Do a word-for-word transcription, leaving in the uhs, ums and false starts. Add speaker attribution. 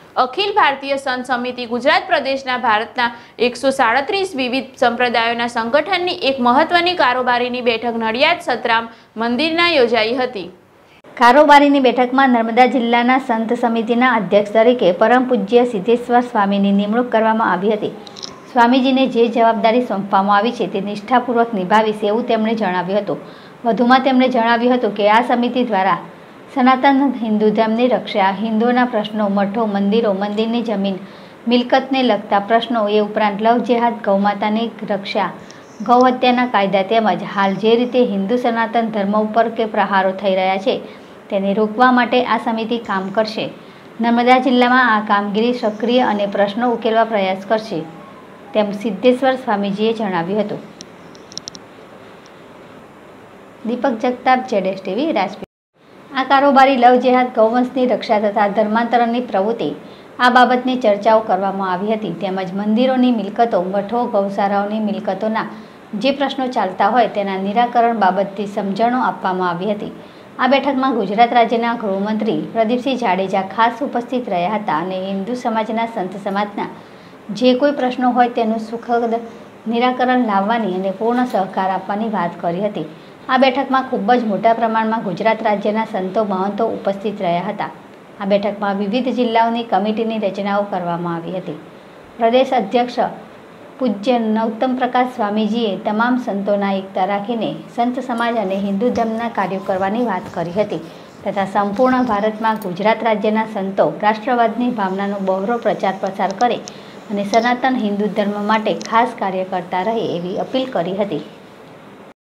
Speaker 1: અખિલ ભારતીય સંત સમિતિ ગુજરાત પ્રદેશના ભારતના એકસો સાડત્રીસ વિવિધ સંપ્રદાયોના સંગઠનની એક મહત્વની કારોબારીની બેઠક નડિયાદ સતરામ મંદિરના યોજાઈ હતી।
Speaker 2: કારોબારીની બેઠકમાં નર્મદા જિલ્લાના સંત સમિતિના અધ્યક્ષ તરીકે પરમ પૂજ્ય સિદ્ધેશ્વર સ્વામીની નિમણૂક કરવામાં આવી હતી। સ્વામીજીને જે જવાબદારી સોંપવામાં આવી છે તે નિષ્ઠાપૂર્વક નિભાવીશ એવું તેમણે જણાવ્યું હતું। વધુમાં તેમણે જણાવ્યું હતું કે આ સમિતિ દ્વારા સનાતન હિન્દુ ધર્મની રક્ષા, હિન્દુઓના પ્રશ્નો, મઠો, મંદિરો, મંદિરની જમીન મિલકતને લગતા પ્રશ્નો, એ ઉપરાંત લવ જેહાદ, ગૌમાતાની રક્ષા, ગૌ હત્યાના કાયદા તેમજ હાલ જે રીતે હિન્દુ સનાતન ધર્મ ઉપર કે પ્રહારો થઈ રહ્યા છે તેને રોકવા માટે આ સમિતિ કામ કરશે। નર્મદા જિલ્લામાં આ કામગીરી સક્રિય અને પ્રશ્નો ઉકેલવા પ્રયાસ કરશે તેમ સિદ્ધેશ્વર સ્વામીજીએ જણાવ્યું હતું। દીપક જગતાપ, જેડેશ ટીવી, રાજપીપળા। આ કારોબારી લવ જેહાદ, ગૌવંશની રક્ષા તથા ધર્માંતરણની પ્રવૃત્તિ આ બાબતની ચર્ચાઓ કરવામાં આવી હતી તેમજ મંદિરોની મિલકતો, મઠો, ગૌશાળાઓની મિલકતોના જે પ્રશ્નો ચાલતા હોય તેના નિરાકરણ બાબતની સમજણો આપવામાં આવી હતી। આ બેઠકમાં ગુજરાત રાજ્યના ગૃહમંત્રી પ્રદીપસિંહ જાડેજા ખાસ ઉપસ્થિત રહ્યા હતા અને હિન્દુ સમાજના સંત સમાજના જે કોઈ પ્રશ્નો હોય તેનું સુખદ નિરાકરણ લાવવાની અને પૂર્ણ સહકાર આપવાની વાત કરી હતી। આ બેઠકમાં ખૂબ જ મોટા પ્રમાણમાં ગુજરાત રાજ્યના સંતો મહંતો ઉપસ્થિત રહ્યા હતા। આ બેઠકમાં વિવિધ જિલ્લાઓની કમિટીની રચનાઓ કરવામાં આવી હતી। પ્રદેશ અધ્યક્ષ પૂજ્ય નૌતમ પ્રકાશ સ્વામીજીએ તમામ સંતોના એકતા રાખીને સંત સમાજ અને હિન્દુ ધર્મના કાર્યો કરવાની વાત કરી હતી તથા સંપૂર્ણ ભારતમાં ગુજરાત રાજ્યના સંતો રાષ્ટ્રવાદની ભાવનાનો બહોળો પ્રચાર પ્રસાર કરે અને સનાતન હિન્દુ ધર્મ માટે ખાસ કાર્ય કરતા રહે એવી અપીલ કરી હતી।